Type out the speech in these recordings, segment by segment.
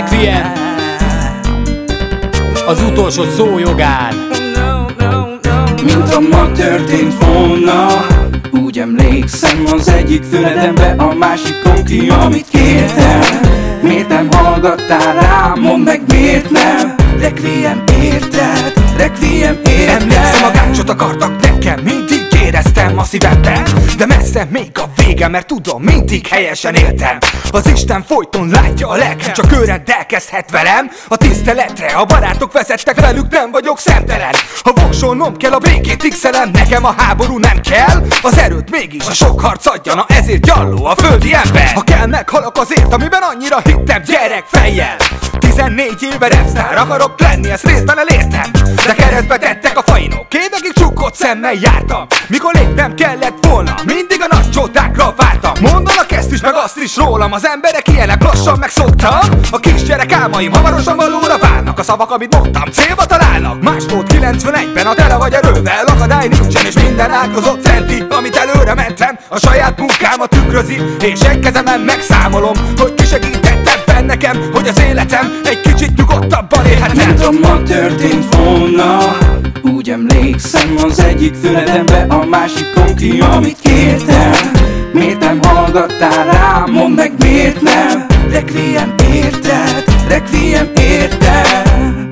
Requiem az utolsó szó jogán. Mint a ma történt volna, úgy emlékszem az egyik füledembe, a másikon ki, amit kértem. Miért nem hallgattál rám, mondd meg miért nem. Requiem érted, Requiem érted. Emlékszem, a gáncsot akartak nekem, mindig éreztem a szívemben, de messze még a vége, mert tudom, mindig helyesen éltem. Az Isten folyton látja a csak ő rendelkezhet velem. A tiszteletre a barátok vezettek, velük nem vagyok szemtelen. Ha voksolnom kell a békét x-elem, nekem a háború nem kell. Az erőt mégis a sok harc adja, na ezért gyalló a földi ember. Ha kell, meghalok azért, amiben annyira hittem gyerek fejjel. 14 éve rapstar akarok lenni, ezt részben elértem, de keresztbe tettek a fajnok, évekig csukott szemmel jártam. Mikor lépnem kellett volna, mindig a nagy csótákra vártam. Mondanak ezt is, meg azt is rólam, az emberek ilyenek, lassan megszoktam. A kisgyerek álmaim hamarosan valóra válnak, a szavak, amit mondtam, célba találnak. Más volt 91-ben, a tele vagy erővel, akadály nincsen, és minden áldozat centi, amit előre mentem. A saját munkámat tükrözi, és egy kezemen megszámolom, hogy ki segített ebben nekem, hogy az életem egy kicsit nyugodtabban élhetem. Mint a ma történt volna, úgy emlékszem az egyik füledembe, a másikon ki, amit kértem. Miért nem hallgattál rám, mondd meg miért nem. Requiem érted, Requiem érted.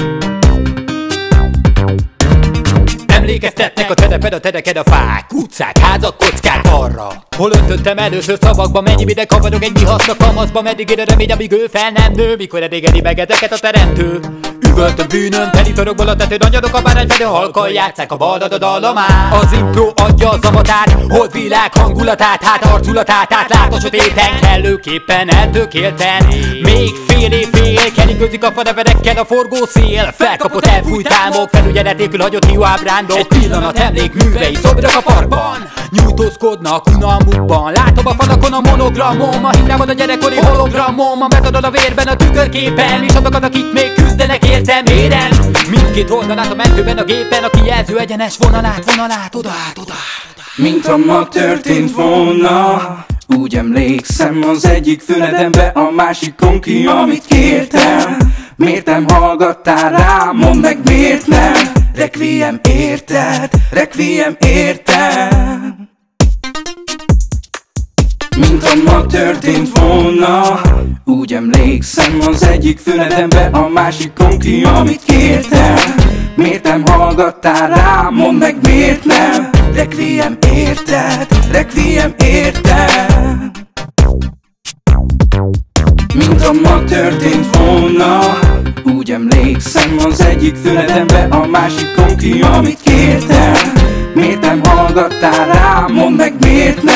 Emlékeztetnek a tereped, a tereked, a fák, utcák, házak, kockák arra, hol öntöttem először szavakba, mennyi videg havadok egy vihasznak kamaszba. Meddig ér a remény, amíg ő fel nem nő, mikor elégedi meg ezeket a teremtő. Üvöltön bűnön, teli törökből a tetőn, anyadok a bárányfedő, halkan játsszák a baldad a dallamát. Az impro adja a zamatát, hold világ hangulatát, hát arculatát, átlát a sötéten, kellőképpen eltökélten. Még fél év keringőzik a faneverekkel a forgó szél. Felkapott elfújt álmok, felügyeletékül hagyott hiú ábrándok. Egy pillanat emlékművei szobrak a parkban, nyújtózkodnak unalmukban. Látom a falakon a monogramom, a himnában a gyerekkori hologramom. A metodon a vérben, a tükörképen, és azokat, akik még küzdenek értem, érem. Mindkét oldalát a mentőben, a gépen, a kijelző egyenes vonalát, oda. Mint a ma történt volna, úgy emlékszem az egyik füledembe, a másikon ki, amit kértem. Miért nem hallgattál rám, mondd meg miért nem. Requiem érted, Requiem érted. Mint a ma történt volna, úgy emlékszem az egyik füledembe, a másikon ki, amit kértem. Miért nem hallgattál rám, mondd meg miért nem. Requiem érted, Requiem érted. Mint a ma történt volna, úgy emlékszem az egyik füledembe, a másikon ki, amit kértem. Miért nem hallgattál rám, mondd meg miért nem.